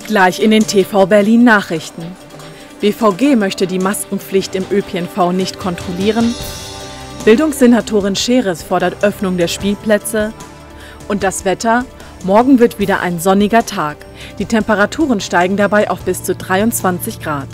Gleich in den TV Berlin Nachrichten. BVG möchte die Maskenpflicht im ÖPNV nicht kontrollieren. Bildungssenatorin Scheres fordert Öffnung der Spielplätze. Und das Wetter: Morgen wird wieder ein sonniger Tag. Die Temperaturen steigen dabei auf bis zu 23 Grad.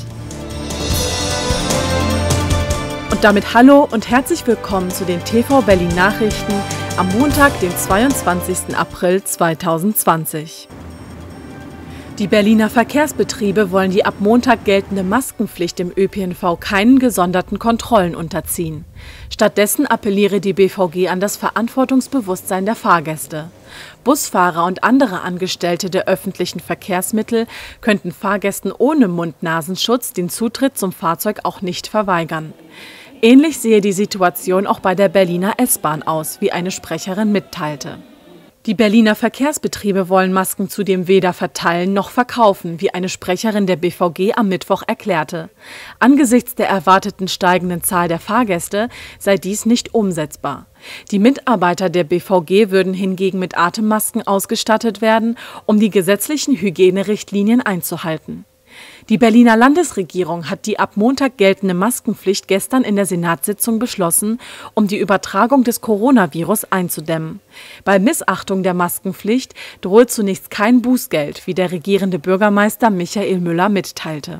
Und damit hallo und herzlich willkommen zu den TV Berlin Nachrichten am Montag, den 22. April 2020. Die Berliner Verkehrsbetriebe wollen die ab Montag geltende Maskenpflicht im ÖPNV keinen gesonderten Kontrollen unterziehen. Stattdessen appelliere die BVG an das Verantwortungsbewusstsein der Fahrgäste. Busfahrer und andere Angestellte der öffentlichen Verkehrsmittel könnten Fahrgästen ohne Mund-Nasenschutz den Zutritt zum Fahrzeug auch nicht verweigern. Ähnlich sehe die Situation auch bei der Berliner S-Bahn aus, wie eine Sprecherin mitteilte. Die Berliner Verkehrsbetriebe wollen Masken zudem weder verteilen noch verkaufen, wie eine Sprecherin der BVG am Mittwoch erklärte. Angesichts der erwarteten steigenden Zahl der Fahrgäste sei dies nicht umsetzbar. Die Mitarbeiter der BVG würden hingegen mit Atemmasken ausgestattet werden, um die gesetzlichen Hygienerichtlinien einzuhalten. Die Berliner Landesregierung hat die ab Montag geltende Maskenpflicht gestern in der Senatssitzung beschlossen, um die Übertragung des Coronavirus einzudämmen. Bei Missachtung der Maskenpflicht drohe zunächst kein Bußgeld, wie der regierende Bürgermeister Michael Müller mitteilte.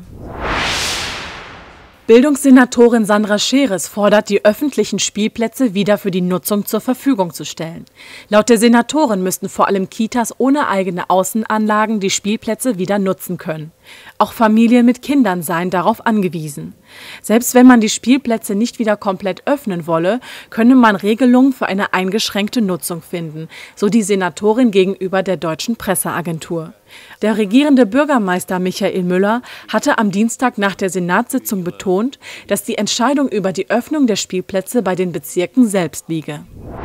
Bildungssenatorin Sandra Scheres fordert, die öffentlichen Spielplätze wieder für die Nutzung zur Verfügung zu stellen. Laut der Senatorin müssten vor allem Kitas ohne eigene Außenanlagen die Spielplätze wieder nutzen können. Auch Familien mit Kindern seien darauf angewiesen. Selbst wenn man die Spielplätze nicht wieder komplett öffnen wolle, könne man Regelungen für eine eingeschränkte Nutzung finden, so die Senatorin gegenüber der Deutschen Presseagentur. Der regierende Bürgermeister Michael Müller hatte am Dienstag nach der Senatssitzung betont, dass die Entscheidung über die Öffnung der Spielplätze bei den Bezirken selbst liege.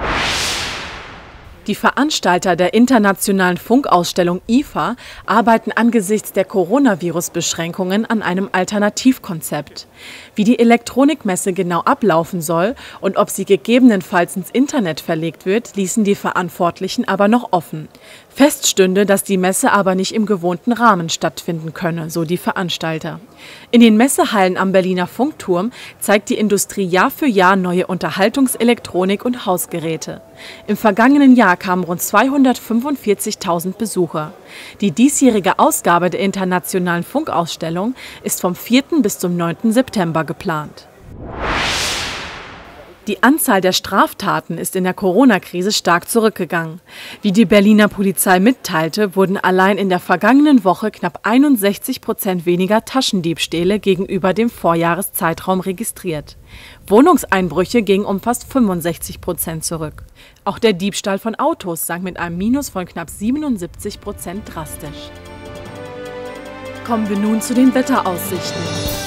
Die Veranstalter der internationalen Funkausstellung IFA arbeiten angesichts der Coronavirus-Beschränkungen an einem Alternativkonzept. Wie die Elektronikmesse genau ablaufen soll und ob sie gegebenenfalls ins Internet verlegt wird, ließen die Verantwortlichen aber noch offen. Fest stünde, dass die Messe aber nicht im gewohnten Rahmen stattfinden könne, so die Veranstalter. In den Messehallen am Berliner Funkturm zeigt die Industrie Jahr für Jahr neue Unterhaltungselektronik und Hausgeräte. Im vergangenen Jahr kamen rund 245.000 Besucher. Die diesjährige Ausgabe der Internationalen Funkausstellung ist vom 4. bis zum 9. September geplant. Die Anzahl der Straftaten ist in der Corona-Krise stark zurückgegangen. Wie die Berliner Polizei mitteilte, wurden allein in der vergangenen Woche knapp 61% weniger Taschendiebstähle gegenüber dem Vorjahreszeitraum registriert. Wohnungseinbrüche gingen um fast 65% zurück. Auch der Diebstahl von Autos sank mit einem Minus von knapp 77% drastisch. Kommen wir nun zu den Wetteraussichten.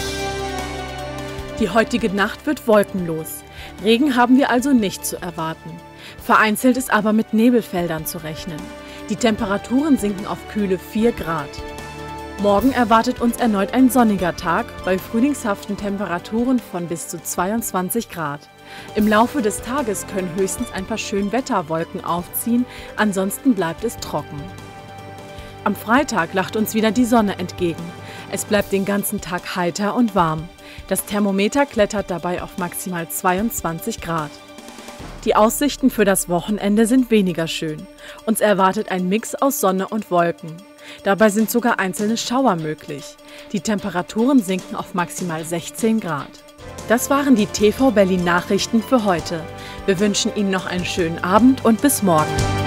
Die heutige Nacht wird wolkenlos. Regen haben wir also nicht zu erwarten. Vereinzelt ist aber mit Nebelfeldern zu rechnen. Die Temperaturen sinken auf kühle 4 Grad. Morgen erwartet uns erneut ein sonniger Tag bei frühlingshaften Temperaturen von bis zu 22 Grad. Im Laufe des Tages können höchstens ein paar Schönwetterwolken aufziehen, ansonsten bleibt es trocken. Am Freitag lacht uns wieder die Sonne entgegen. Es bleibt den ganzen Tag heiter und warm. Das Thermometer klettert dabei auf maximal 22 Grad. Die Aussichten für das Wochenende sind weniger schön. Uns erwartet ein Mix aus Sonne und Wolken. Dabei sind sogar einzelne Schauer möglich. Die Temperaturen sinken auf maximal 16 Grad. Das waren die TV Berlin Nachrichten für heute. Wir wünschen Ihnen noch einen schönen Abend und bis morgen.